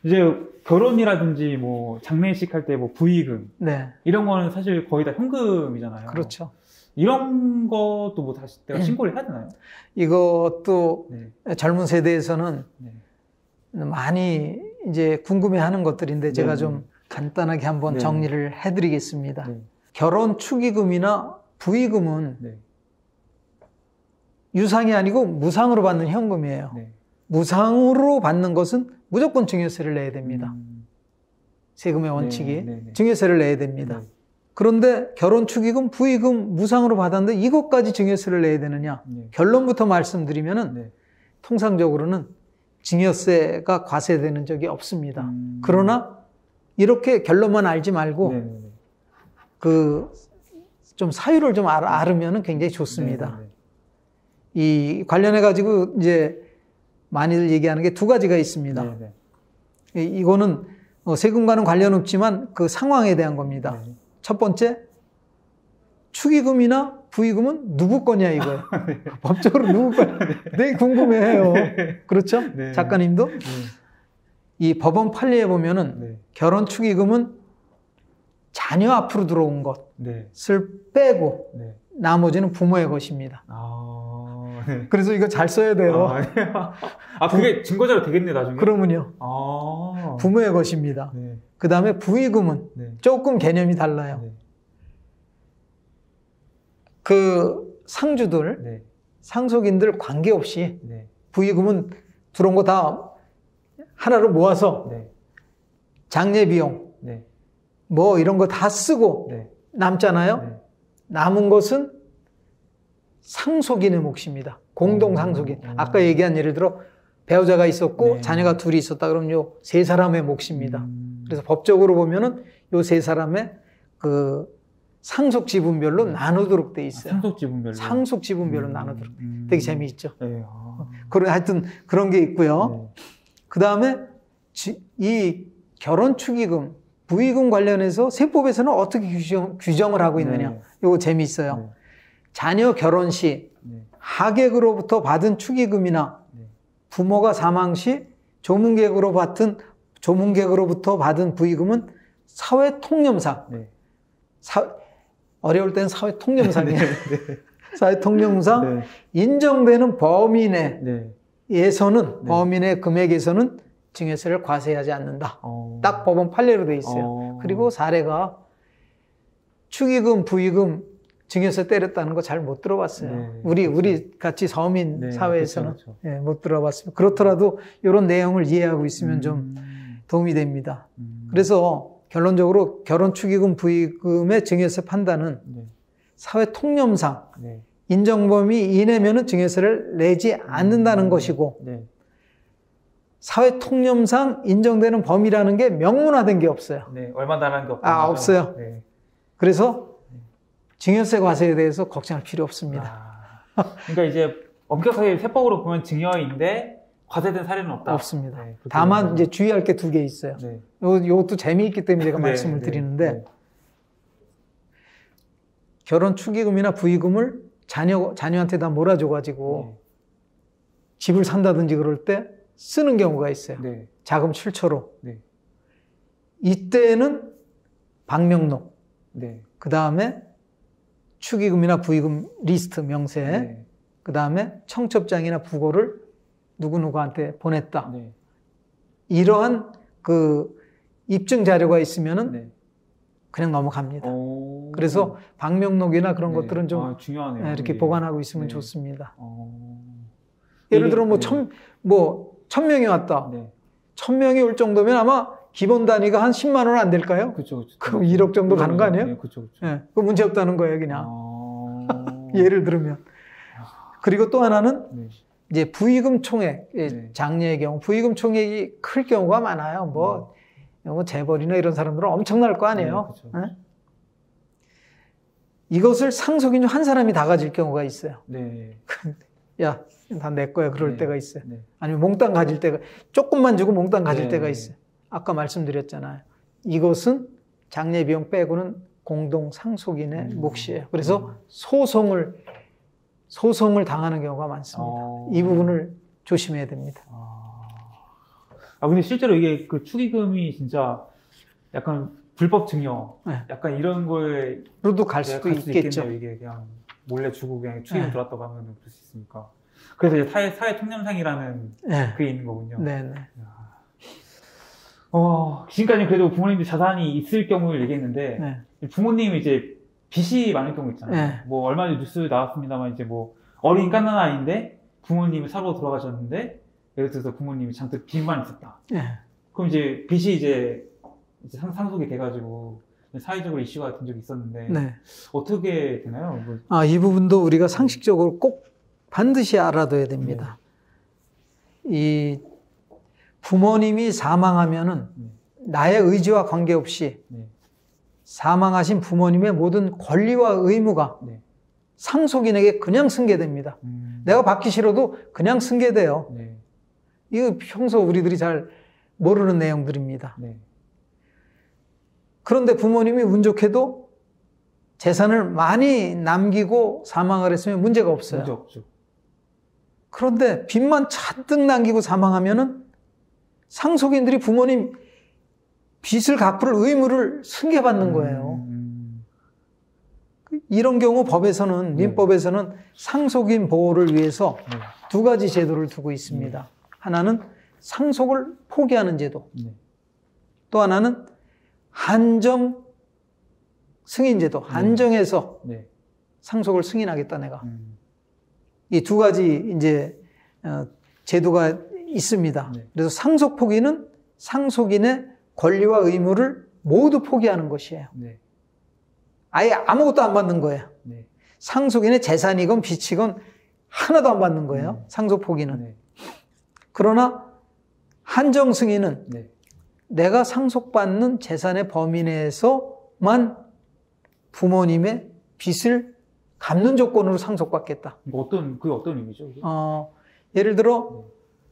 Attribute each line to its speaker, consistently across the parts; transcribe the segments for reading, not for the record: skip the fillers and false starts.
Speaker 1: 이제 결혼이라든지 뭐 장례식 할 때 뭐 부의금
Speaker 2: 네.
Speaker 1: 이런 거는 사실 거의 다 현금이잖아요.
Speaker 2: 그렇죠.
Speaker 1: 이런 것도 뭐 다시 내가 신고를 해야 되나요?
Speaker 2: 이것도
Speaker 1: 네.
Speaker 2: 젊은 세대에서는
Speaker 1: 네.
Speaker 2: 많이 이제 궁금해하는 것들인데 제가
Speaker 1: 네.
Speaker 2: 좀 간단하게 한번
Speaker 1: 네.
Speaker 2: 정리를 해드리겠습니다.
Speaker 1: 네.
Speaker 2: 결혼 축의금이나 부의금은
Speaker 1: 네.
Speaker 2: 유상이 아니고 무상으로 받는 현금이에요.
Speaker 1: 네.
Speaker 2: 무상으로 받는 것은 무조건 증여세를 내야 됩니다. 세금의 원칙이
Speaker 1: 네.
Speaker 2: 증여세를 내야 됩니다.
Speaker 1: 네.
Speaker 2: 그런데 결혼 축의금, 부의금 무상으로 받았는데 이것까지 증여세를 내야 되느냐?
Speaker 1: 네.
Speaker 2: 결론부터 말씀드리면은
Speaker 1: 네.
Speaker 2: 통상적으로는 증여세가 과세되는 적이 없습니다. 그러나 이렇게 결론만 알지 말고
Speaker 1: 네.
Speaker 2: 그 좀 사유를 좀 알으면 굉장히 좋습니다.
Speaker 1: 네.
Speaker 2: 이 관련해 가지고 이제 많이들 얘기하는 게 두 가지가 있습니다.
Speaker 1: 네.
Speaker 2: 이거는 세금과는 관련 없지만 그 상황에 대한 겁니다.
Speaker 1: 네.
Speaker 2: 첫 번째, 축의금이나 부의금은 누구 거냐 이거예요.
Speaker 1: 네.
Speaker 2: 법적으로 누구 거냐. 되게 궁금해해요. 그렇죠?
Speaker 1: 네.
Speaker 2: 작가님도?
Speaker 1: 네.
Speaker 2: 이 법원 판례에 보면은
Speaker 1: 네.
Speaker 2: 결혼 축의금은 자녀 앞으로 들어온
Speaker 1: 네.
Speaker 2: 것을 빼고
Speaker 1: 네.
Speaker 2: 나머지는 부모의 것입니다.
Speaker 1: 네.
Speaker 2: 그래서 이거 잘 써야 돼요.
Speaker 1: 그게 증거자료 되겠네, 나중에?
Speaker 2: 그러면요. 부모의 것입니다.
Speaker 1: 네.
Speaker 2: 그 다음에 부의금은
Speaker 1: 네.
Speaker 2: 조금 개념이 달라요.
Speaker 1: 네.
Speaker 2: 그 상주들,
Speaker 1: 네.
Speaker 2: 상속인들 관계없이
Speaker 1: 네.
Speaker 2: 부의금은 들어온 거 다 하나로 모아서
Speaker 1: 네.
Speaker 2: 장례 비용,
Speaker 1: 네.
Speaker 2: 뭐 이런 거 다 쓰고
Speaker 1: 네.
Speaker 2: 남잖아요.
Speaker 1: 네.
Speaker 2: 남은 것은 상속인의 몫입니다. 공동 상속인. 아까 얘기한 예를 들어 배우자가 있었고
Speaker 1: 네.
Speaker 2: 자녀가 둘이 있었다 그러면 요 세 사람의 몫입니다. 그래서 법적으로 보면은 요 세 사람의 그 상속 지분별로 나누도록 돼 있어요.
Speaker 1: 상속 지분별로.
Speaker 2: 상속 지분별로 나누도록. 되게 재미있죠.
Speaker 1: 네.
Speaker 2: 하여튼 그런 게 있고요.
Speaker 1: 네.
Speaker 2: 그 다음에 이 결혼 축의금, 부의금 관련해서 세법에서는 어떻게 규정을 하고 있느냐.
Speaker 1: 네.
Speaker 2: 이거 재미있어요.
Speaker 1: 네.
Speaker 2: 자녀 결혼 시
Speaker 1: 네.
Speaker 2: 하객으로부터 받은 축의금이나
Speaker 1: 네.
Speaker 2: 부모가 사망 시 조문객으로부터 받은 부의금은 사회 통념상,
Speaker 1: 네.
Speaker 2: 어려울 때는 사회 통념상이에요.
Speaker 1: 네.
Speaker 2: 사회 통념상
Speaker 1: 네.
Speaker 2: 인정되는 범위 내에서는
Speaker 1: 네.
Speaker 2: 범위 내 금액에서는 증여세를 과세하지 않는다. 딱 법원 판례로 돼 있어요. 그리고 사례가 축의금, 부의금 증여세 때렸다는 거 잘 못 들어봤어요.
Speaker 1: 네.
Speaker 2: 우리 같이 서민
Speaker 1: 네.
Speaker 2: 사회에서는
Speaker 1: 그렇죠.
Speaker 2: 네, 못 들어봤습니다. 그렇더라도 이런 내용을 이해하고 있으면 좀 도움이 됩니다. 그래서 결론적으로 결혼 축의금, 부의금의 증여세 판단은
Speaker 1: 네.
Speaker 2: 사회 통념상
Speaker 1: 네.
Speaker 2: 인정 범위 이내면은 증여세를 내지 않는다는 것이고
Speaker 1: 네.
Speaker 2: 사회 통념상 인정되는 범위라는 게 명문화된 게 없어요.
Speaker 1: 네. 얼마 나라는 게 없다.
Speaker 2: 없어요.
Speaker 1: 네.
Speaker 2: 그래서 증여세 과세에 대해서 걱정할 필요 없습니다.
Speaker 1: 그러니까 이제 엄격하게 세법으로 보면 증여인데 과세된 사례는 없다.
Speaker 2: 없습니다.
Speaker 1: 네,
Speaker 2: 다만 이제 주의할 게 두 개 있어요.
Speaker 1: 네.
Speaker 2: 이것도 재미있기 때문에 제가
Speaker 1: 네,
Speaker 2: 말씀을
Speaker 1: 네,
Speaker 2: 드리는데
Speaker 1: 네.
Speaker 2: 결혼 축의금이나 부의금을 자녀한테 다 몰아줘가지고 집을 산다든지 그럴 때 쓰는 경우가 있어요.
Speaker 1: 네.
Speaker 2: 자금 출처로.
Speaker 1: 네.
Speaker 2: 이때는 방명록,
Speaker 1: 네.
Speaker 2: 그 다음에 축의금이나 부의금 리스트 명세,
Speaker 1: 네.
Speaker 2: 그 다음에 청첩장이나 부고를 누구누구한테 보냈다.
Speaker 1: 네.
Speaker 2: 이러한 그 입증 자료가 있으면은
Speaker 1: 네.
Speaker 2: 그냥 넘어갑니다. 그래서 방명록이나 그런
Speaker 1: 네.
Speaker 2: 것들은 좀
Speaker 1: 중요하네요.
Speaker 2: 이렇게
Speaker 1: 네.
Speaker 2: 보관하고 있으면
Speaker 1: 네.
Speaker 2: 좋습니다.
Speaker 1: 이게,
Speaker 2: 예를 들어
Speaker 1: 네.
Speaker 2: 1000명이 왔다.
Speaker 1: 네.
Speaker 2: 1000명이 올 정도면 아마 기본 단위가 한 10만 원 안 될까요?
Speaker 1: 그렇죠.
Speaker 2: 그럼 1억 정도 가는 거 아니에요?
Speaker 1: 네, 그렇죠.
Speaker 2: 네, 그 문제 없다는 거예요, 그냥. 예를 들면. 그리고 또 하나는
Speaker 1: 네.
Speaker 2: 이제 부의금 총액,
Speaker 1: 네.
Speaker 2: 장례의 경우 부의금 총액이 클 경우가 많아요. 뭐 재벌이나 이런 사람들은 엄청날 거 아니에요.
Speaker 1: 네, 그렇죠.
Speaker 2: 네? 이것을 상속인 중 한 사람이 다 가질 경우가 있어요.
Speaker 1: 네.
Speaker 2: 야, 다 내 거야. 그럴
Speaker 1: 네.
Speaker 2: 때가 있어요.
Speaker 1: 네.
Speaker 2: 아니면 몽땅 가질 때가, 조금만 주고 몽땅 가질
Speaker 1: 네.
Speaker 2: 때가 있어요. 아까 말씀드렸잖아요. 이것은 장례 비용 빼고는 공동 상속인의 몫이에요. 그래서 소송을 당하는 경우가 많습니다. 이 부분을 조심해야 됩니다.
Speaker 1: 아, 근데 실제로 이게 그 축의금이 진짜 약간 불법 증여,
Speaker 2: 네.
Speaker 1: 약간 이런 거에
Speaker 2: 로도 갈 수도 있겠죠.
Speaker 1: 있겠네요. 이게 그냥 몰래 주고 그냥 축의금 들어왔다고 하면 그럴 수 있으니까. 그래서 이제 사회 통념상이라는 그게 있는 거군요.
Speaker 2: 네네.
Speaker 1: 지금까지 그래도 부모님들 자산이 있을 경우를 얘기했는데, 부모님이 이제 빚이 많을 경우 있잖아요. 뭐 얼마 전에 뉴스 나왔습니다만 이제 뭐 어린 갓난 아이인데 부모님이 사고로 돌아가셨는데 예를 들어서 부모님이 잔뜩 빚만 있었다. 그럼 이제 빚이 이제 상속이 돼가지고 사회적으로 이슈가 된 적이 있었는데 어떻게 되나요?
Speaker 2: 이 부분도 우리가 상식적으로 꼭 반드시 알아둬야 됩니다. 이 부모님이 사망하면은 나의 의지와 관계없이 사망하신 부모님의 모든 권리와 의무가 상속인에게 그냥 승계됩니다. 내가 받기 싫어도 그냥 승계돼요. 이거 평소 우리들이 잘 모르는 내용들입니다. 그런데 부모님이 운 좋게도 재산을 많이 남기고 사망을 했으면 문제가 없어요.
Speaker 1: 문제 없죠.
Speaker 2: 그런데 빚만 잔뜩 남기고 사망하면은 상속인들이 부모님 빚을 갚을 의무를 승계받는 거예요. 이런 경우 법에서는, 민법에서는 상속인 보호를 위해서 두 가지 제도를 두고 있습니다. 하나는 상속을 포기하는 제도. 또 하나는 한정 승인 제도. 한정해서 상속을 승인하겠다, 내가. 이 두 가지 이제 제도가 있습니다. 그래서 상속 포기는 상속인의 권리와 의무를 모두 포기하는 것이에요. 아예 아무것도 안 받는 거예요. 상속인의 재산이건 빚이건 하나도 안 받는 거예요. 상속 포기는. 그러나 한정 승인은 내가 상속받는 재산의 범위 내에서만 부모님의 빚을 갚는 조건으로 상속받겠다.
Speaker 1: 그게 어떤 의미죠?
Speaker 2: 예를 들어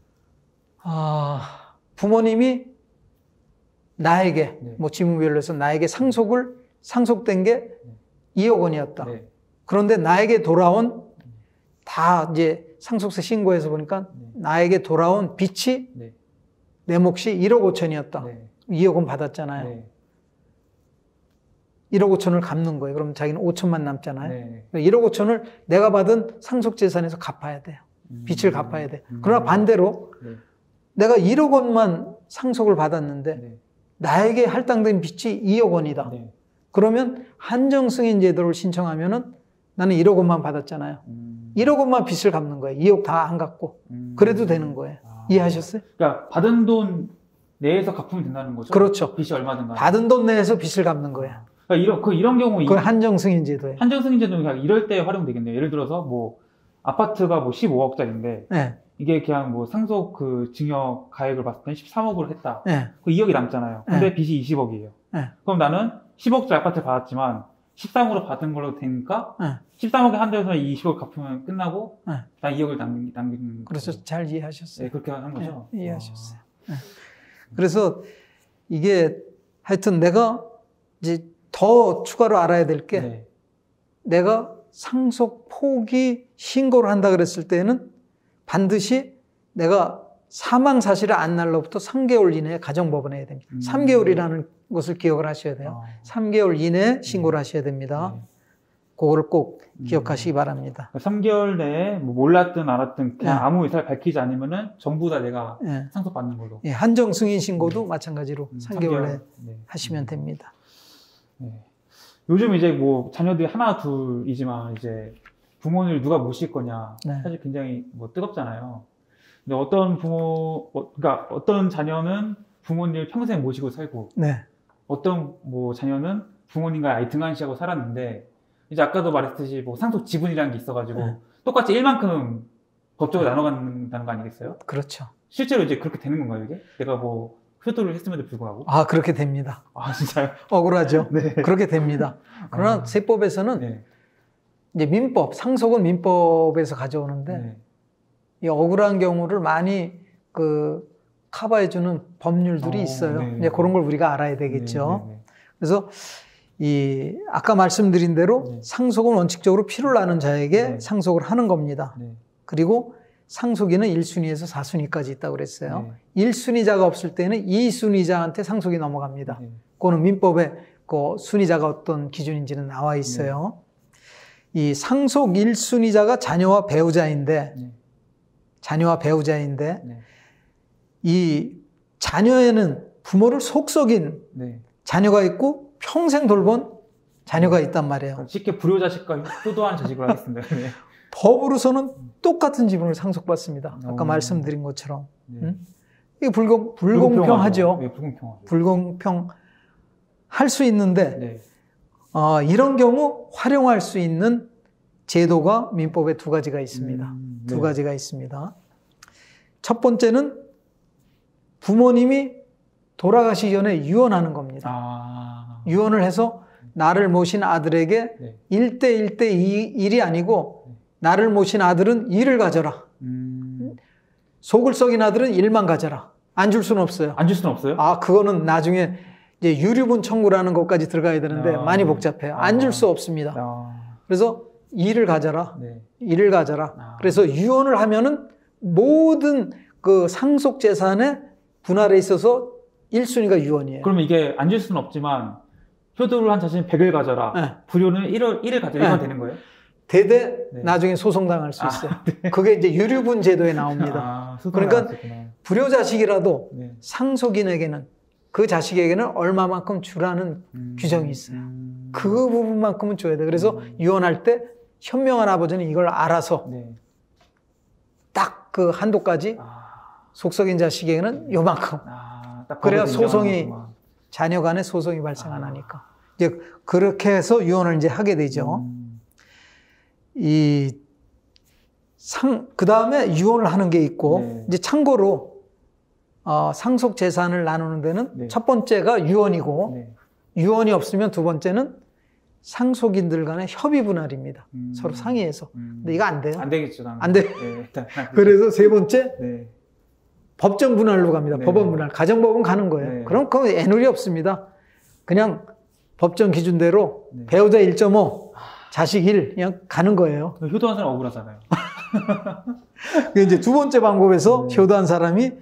Speaker 2: 부모님이 나에게 뭐 지문별로 해서 나에게 상속된 게 2억 원이었다. 그런데 나에게 돌아온 다 이제 상속세 신고해서 보니까 나에게 돌아온 빚이 내 몫이 1억 5천이었다. 2억 원 받았잖아요. 1억 5천을 갚는 거예요. 그럼 자기는 5천만 남잖아요. 1억 5천을 내가 받은 상속재산에서 갚아야 돼요. 빚을 갚아야 돼. 그러나 반대로 내가 1억 원만 상속을 받았는데 나에게 할당된 빚이 2억 원이다. 그러면 한정승인 제도를 신청하면은 나는 1억 원만 받았잖아요. 1억 원만 빚을 갚는 거예요. 2억 다 안 갚고. 그래도 되는 거예요. 이해하셨어요?
Speaker 1: 그러니까 받은 돈 내에서 갚으면 된다는 거죠?
Speaker 2: 그렇죠.
Speaker 1: 빚이 얼마든 간에.
Speaker 2: 받은 돈 내에서 빚을 갚는 거예요.
Speaker 1: 그러니까 이런 경우
Speaker 2: 그건 한정승인 제도예요.
Speaker 1: 한정승인 제도는 그냥 이럴 때 활용되겠네요. 예를 들어서 뭐 아파트가 뭐 15억짜리인데 이게 그냥 뭐 상속 그 증여 가액을 봤을 때 13억으로 했다. 그 2억이 남잖아요. 근데 빚이 20억이에요. 그럼 나는 10억짜리 아파트를 받았지만 13억으로 받은 걸로 되니까 13억에 한도에서 20억 갚으면 끝나고 난 2억을 남기는
Speaker 2: 그래서
Speaker 1: 거죠.
Speaker 2: 잘 이해하셨어요.
Speaker 1: 그렇게 한 거죠.
Speaker 2: 이해하셨어요. 그래서 이게 하여튼 내가 이제 더 추가로 알아야 될 게 내가 상속 포기 신고를 한다 그랬을 때는 반드시 내가 사망 사실을 안 날로부터 3개월 이내에 가정법원에 해야 됩니다. 3개월이라는 것을 기억을 하셔야 돼요. 3개월 이내에 신고를 하셔야 됩니다. 그거를 꼭 기억하시기 바랍니다.
Speaker 1: 3개월 내에 뭐 몰랐든 알았든 그냥 아무 의사를 밝히지 않으면은 전부 다 내가 상속받는 걸로.
Speaker 2: 한정 승인 신고도 마찬가지로 3개월 내에 하시면 됩니다.
Speaker 1: 요즘 이제 뭐 자녀들이 하나 둘이지만 이제 부모님을 누가 모실 거냐 사실 굉장히 뭐 뜨겁잖아요. 근데 어떤 그러니까 어떤 자녀는 부모님을 평생 모시고 살고 어떤 뭐 자녀는 부모님과 아예 등한시하고 살았는데 이제 아까도 말했듯이 뭐 상속 지분이라는 게 있어가지고 똑같이 1만큼 법적으로 나눠간다는 거 아니겠어요?
Speaker 2: 그렇죠.
Speaker 1: 실제로 이제 그렇게 되는 건가요, 이게? 내가 뭐 효도를 했음에도 불구하고?
Speaker 2: 그렇게 됩니다.
Speaker 1: 진짜요?
Speaker 2: 억울하죠? 그렇게 됩니다. 그러나 세법에서는 이제 민법, 상속은 민법에서 가져오는데 이 억울한 경우를 많이 커버해주는 법률들이 있어요. 이제 그런 걸 우리가 알아야 되겠죠. 그래서 아까 말씀드린 대로 상속은 원칙적으로 피를 나는 자에게 상속을 하는 겁니다. 그리고 상속인은 1순위에서 4순위까지 있다고 그랬어요. 1순위자가 없을 때는 2순위자한테 상속이 넘어갑니다. 그거는 민법에 그 순위자가 어떤 기준인지는 나와 있어요. 이 상속 1순위자가 자녀와 배우자인데 이 자녀에는 부모를 속썩인 자녀가 있고 평생 돌본 자녀가 있단 말이에요.
Speaker 1: 쉽게 불효자식과 효도한 자식으로 하겠습니다.
Speaker 2: 법으로서는 똑같은 지분을 상속받습니다. 아까 말씀드린 것처럼. 이게 불공평하죠. 불공평할 수 있는데 이런 경우 활용할 수 있는 제도가 민법에 두 가지가 있습니다. 두 가지가 있습니다. 첫 번째는 부모님이 돌아가시기 전에 유언하는 겁니다. 유언을 해서 나를 모신 아들에게 1대 1이 아니고 나를 모신 아들은 1을 가져라. 속을 썩인 아들은 1만 가져라. 안 줄 수는 없어요.
Speaker 1: 안 줄 수는 없어요?
Speaker 2: 그거는 나중에 이제 유류분 청구라는 것까지 들어가야 되는데 많이 복잡해요. 안 줄 수 없습니다. 그래서 1을 가져라. 1을 가져라. 그래서 유언을 하면은 모든 그 상속 재산의 분할에 있어서 1순위가 유언이에요.
Speaker 1: 그러면 이게 안 줄 수는 없지만 효도를 한 자신은 100을 가져라. 불효는 1을 가져라. 이건 되는 거예요?
Speaker 2: 대대 나중에 소송당할 수 있어요. 그게 이제 유류분 제도에 나옵니다. 그러니까 불효자식이라도 상속인에게는 그 자식에게는 얼마만큼 주라는 규정이 있어요. 그 부분만큼은 줘야 돼요. 그래서 유언할 때 현명한 아버지는 이걸 알아서 딱 그 한도까지 속썩인 자식에게는 요만큼. 그래야 소송이 자녀 간에 소송이 발생 안 하니까. 이제 그렇게 해서 유언을 이제 하게 되죠. 그 다음에 유언을 하는 게 있고, 이제 참고로, 상속 재산을 나누는 데는 첫 번째가 유언이고, 유언이 없으면 두 번째는 상속인들 간의 협의 분할입니다. 서로 상의해서. 근데 이거 안 돼요.
Speaker 1: 안 되겠죠.
Speaker 2: 안 돼. 그래서 세 번째, 법정 분할로 갑니다. 법원 분할. 가정법원 가는 거예요. 그럼 그건 애누리 없습니다. 그냥 법정 기준대로 배우자 1.5, 자식 1, 그냥 가는 거예요.
Speaker 1: 효도한 사람 억울하잖아요.
Speaker 2: 이제 두 번째 방법에서 효도한 사람이,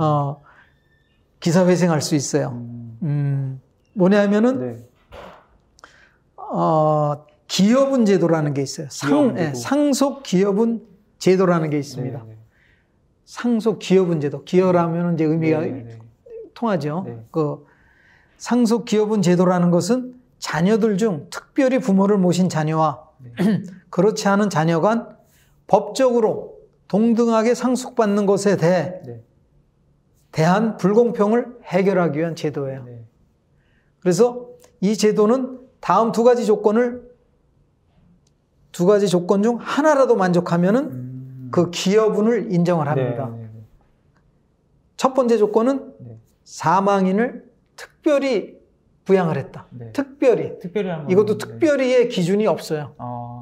Speaker 2: 기사회생할 수 있어요. 뭐냐면은, 기여분 제도라는 게 있어요. 상속 기여분 제도라는 게 있습니다. 상속 기여분 제도. 기여라면 이제 의미가 통하죠. 그 상속 기여분 제도라는 것은 자녀들 중 특별히 부모를 모신 자녀와 그렇지 않은 자녀 간 법적으로 동등하게 상속받는 것에 대한 불공평을 해결하기 위한 제도예요. 그래서 이 제도는 다음 두 가지 조건 중 하나라도 만족하면은 그 기여분을 인정을 합니다. 첫 번째 조건은 사망인을 특별히 부양을 했다. 특별히 이것도 특별히의 기준이 없어요.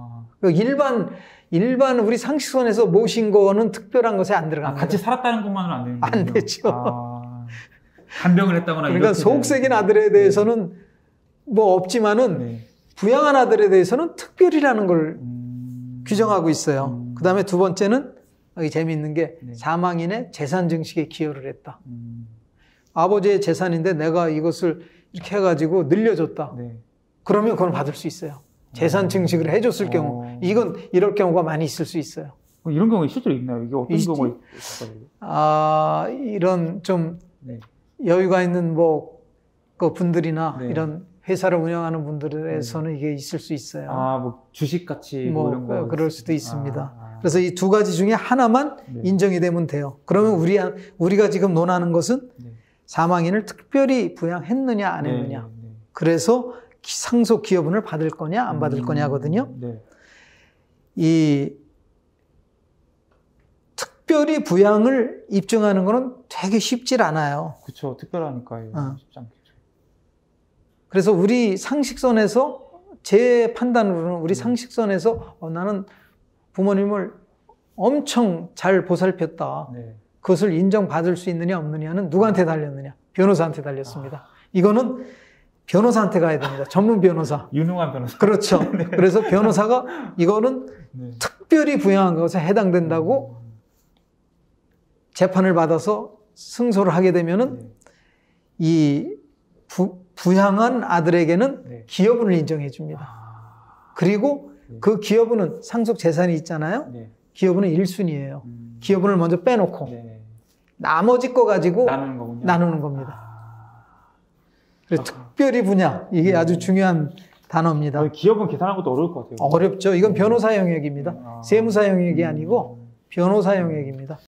Speaker 2: 일반 우리 상식선에서 모신 거는 특별한 것에 안 들어갑니다.
Speaker 1: 같이 살았다는 것만은 안 되는 거죠?
Speaker 2: 안 되죠.
Speaker 1: 간병을 했다거나.
Speaker 2: 그러니까 속색인 아들에 대해서는 뭐 없지만은 부양한 아들에 대해서는 특별이라는 걸 규정하고 있어요. 그 다음에 두 번째는 여기 재미있는 게 사망인의 재산 증식에 기여를 했다. 아버지의 재산인데 내가 이것을 이렇게 해가지고 늘려줬다. 그러면 그건 받을 수 있어요. 재산 증식을 해줬을 경우. 이건 이럴 경우가 많이 있을 수 있어요.
Speaker 1: 이런 경우가 실제로 있나요? 이게 어떤 경우가 있을까요?
Speaker 2: 이런 좀 여유가 있는 그 분들이나 이런 회사를 운영하는 분들에서는 이게 있을 수 있어요.
Speaker 1: 뭐 주식같이 이런 거.
Speaker 2: 그럴 수도 있습니다. 그래서 이 두 가지 중에 하나만 인정이 되면 돼요. 그러면 우리가 지금 논하는 것은 사망인을 특별히 부양했느냐 안 했느냐. 그래서 상속 기여분을 받을 거냐 안 받을 거냐거든요. 이 특별히 부양을 입증하는 거는 되게 쉽질 않아요.
Speaker 1: 그렇죠. 특별하니까요. 쉽지 않겠죠.
Speaker 2: 그래서 우리 상식선에서 제 판단으로는 우리 상식선에서 나는 부모님을 엄청 잘 보살폈다. 그것을 인정받을 수 있느냐 없느냐는 누구한테 달렸느냐? 변호사한테 달렸습니다. 이거는 변호사한테 가야 됩니다. 전문 변호사.
Speaker 1: 유능한 변호사.
Speaker 2: 그렇죠. 그래서 변호사가 이거는 특별히 부양한 것에 해당된다고 재판을 받아서 승소를 하게 되면은
Speaker 1: 네.
Speaker 2: 이 부양한 아들에게는
Speaker 1: 네.
Speaker 2: 기여분을 인정해 줍니다. 그리고
Speaker 1: 네.
Speaker 2: 그 기여분은 상속 재산이 있잖아요.
Speaker 1: 네.
Speaker 2: 기여분은 1순위예요. 기여분을 먼저 빼놓고
Speaker 1: 네.
Speaker 2: 나머지 거 가지고
Speaker 1: 나누는 거군요.
Speaker 2: 나누는 겁니다. 그래서 특별히 분야, 이게 아주 중요한 단어입니다.
Speaker 1: 기업은 계산하는 것도 어려울 것 같아요.
Speaker 2: 어렵죠. 이건 변호사 영역입니다. 세무사 영역이 아니고 변호사 영역입니다.